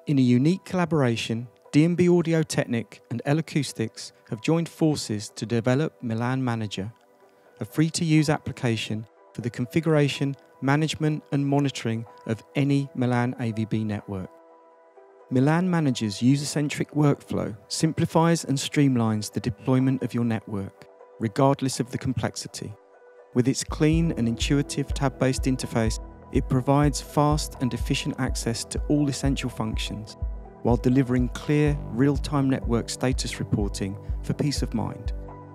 In a unique collaboration, D&B Audiotechnik and L-Acoustics have joined forces to develop Milan Manager, a free-to-use application for the configuration, management and monitoring of any Milan-AVB network. Milan Manager's user-centric workflow simplifies and streamlines the deployment of your network, regardless of the complexity. With its clean and intuitive tab-based interface, it provides fast and efficient access to all essential functions, while delivering clear, real-time network status reporting for peace of mind.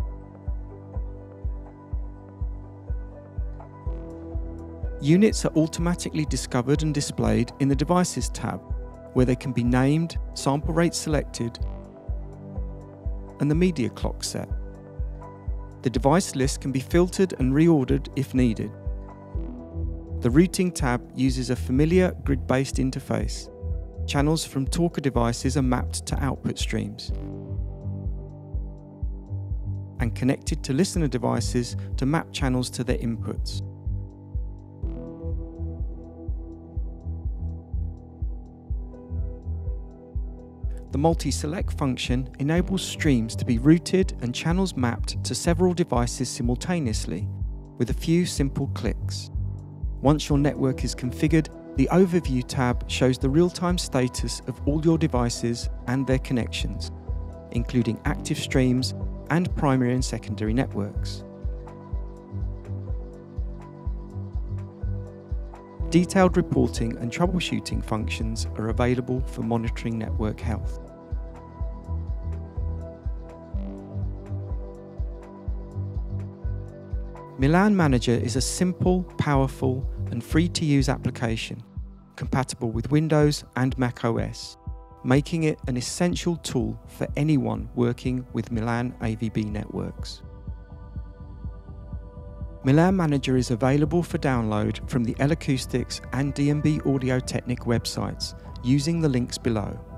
Units are automatically discovered and displayed in the Devices tab, where they can be named, sample rate selected, and the media clock set. The device list can be filtered and reordered if needed. The Routing tab uses a familiar grid-based interface. Channels from talker devices are mapped to output streams and connected to listener devices to map channels to their inputs. The multi-select function enables streams to be routed and channels mapped to several devices simultaneously with a few simple clicks. Once your network is configured, the Overview tab shows the real-time status of all your devices and their connections, including active streams and primary and secondary networks. Detailed reporting and troubleshooting functions are available for monitoring network health. Milan Manager is a simple, powerful, and free-to-use application, compatible with Windows and Mac OS, making it an essential tool for anyone working with Milan-AVB networks. Milan Manager is available for download from the L-Acoustics and D&B Audiotechnik websites using the links below.